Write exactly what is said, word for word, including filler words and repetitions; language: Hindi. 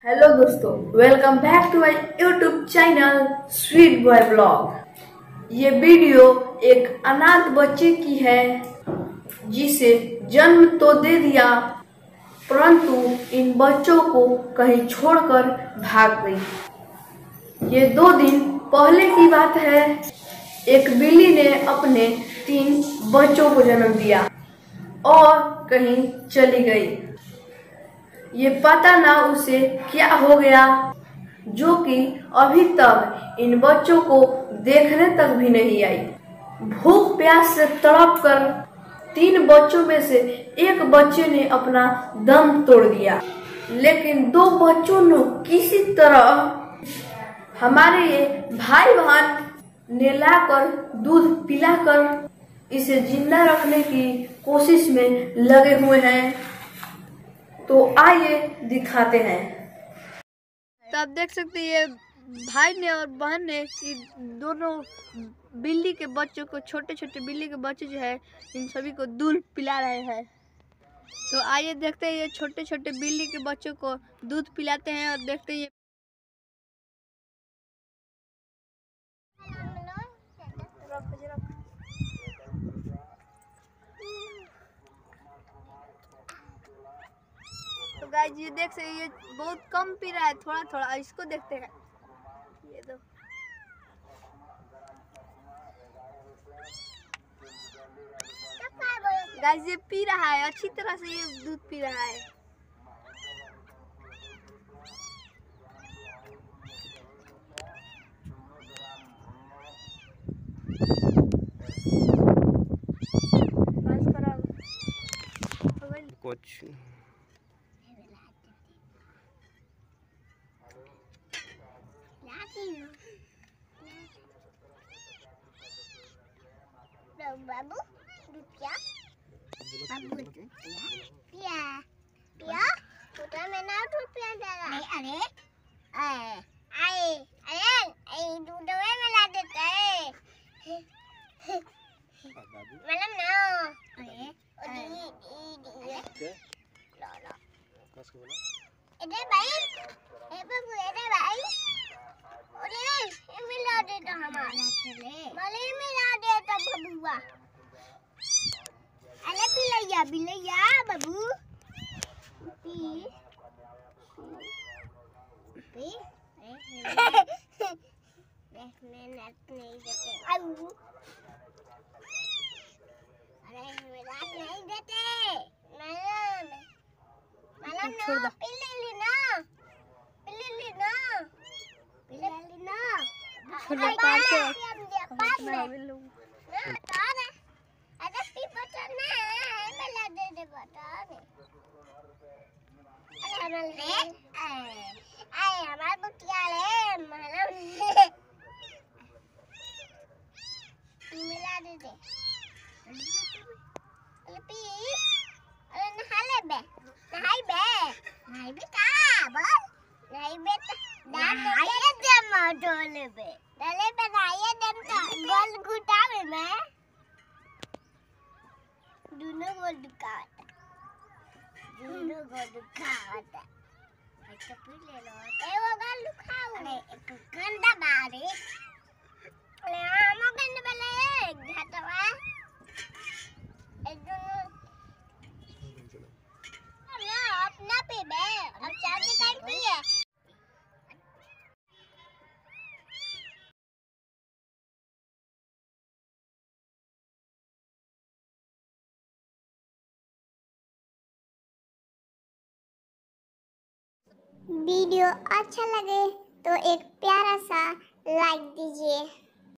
हेलो दोस्तों, welcome back to my YouTube channel sweet boy vlog. ये वीडियो एक अनाथ बच्चे की है जिसे जन्म तो दे दिया परंतु इन बच्चों को कहीं छोड़कर भाग गई। ये दो दिन पहले की बात है। एक बिल्ली ने अपने तीन बच्चों को जन्म दिया और कहीं चली गई। ये पता ना उसे क्या हो गया, जो कि अभी तक इन बच्चों को देखने तक भी नहीं आई। भूख प्यास से तड़प कर तीन बच्चों में से एक बच्चे ने अपना दम तोड़ दिया, लेकिन दो बच्चों ने किसी तरह हमारे ये भाई बहन ने लाकर दूध पिलाकर इसे जिंदा रखने की कोशिश में लगे हुए हैं। तो आइए दिखाते हैं। तो आप देख सकते हैं ये भाई ने और बहन ने दोनों बिल्ली के बच्चों को, छोटे छोटे बिल्ली के बच्चे जो है, इन सभी को दूध पिला रहे हैं। तो आइए देखते हैं ये छोटे छोटे बिल्ली के बच्चों को दूध पिलाते हैं और देखते हैं। तो गाइस ये देख सकते ये बहुत कम पी रहा है, थोड़ा थोड़ा। इसको देखते हैं, ये दो गाइस ये पी रहा है, अच्छी तरह से ये दूध पी रहा है। कुछ बाबू दूध पिया, बाबू दूध पिया पिया छोटा में ना दूध पिया जा रहा। नहीं, अरे आए आए अरे आई दूध में मिला देता है मतलब ना। अरे दी दी दी ला ला कस के बोला इधर भाई, ए बाबू इधर भाई, अरे ये मिला देता हमारा चले मले मिला देता बबुआ। अरे बिलैया बिलैया बाबू पी पी देखने नेट नहीं देते। आऊ अरे मिला नहीं देते मैडम मैडम ना पी ले ना पी ले ना पी ले ना छोटा पास है पास में ना तार अरे पी बता ना मिला दे दे बता ने। अरे हमल रे आए हमार बुटिया रे मैडम मिला दे दे। अरे पी अरे नहा ले बे नहाई बे नहाई बे का बोल नहाई बे नहाई दे मडोले बे डले बे नहाई दे तो गोल गुटावे में दोनों गोल दुकावता दोनों गोल दुकावता अच्छा पी ले लो ए वो गोल दुखाओ अरे एक गंदा बारे अरे हम गंदा वाले घाटवा एकदम अरे अपना पे बे अब चार के टाइम पिए। वीडियो अच्छा लगे तो एक प्यारा सा लाइक दीजिए।